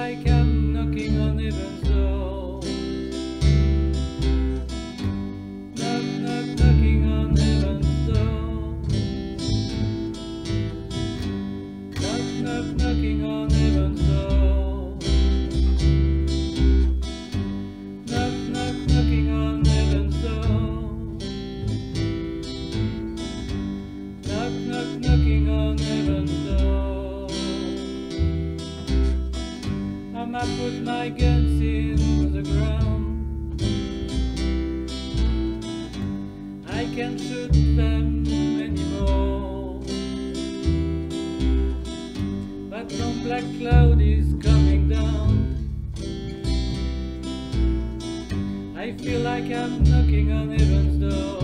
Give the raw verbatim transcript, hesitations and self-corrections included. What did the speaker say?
like I'm knocking on heaven's door. Knock, knock, knocking on heaven's door. Knock, knock, knocking on heaven's door. Knock, knock, knocking on heaven's door. Knock, knock, knocking on heaven's door. I'ma put my guns in the ground. I can't shoot them anymore. That long black cloud is coming down. I feel like I'm knocking on heaven's door.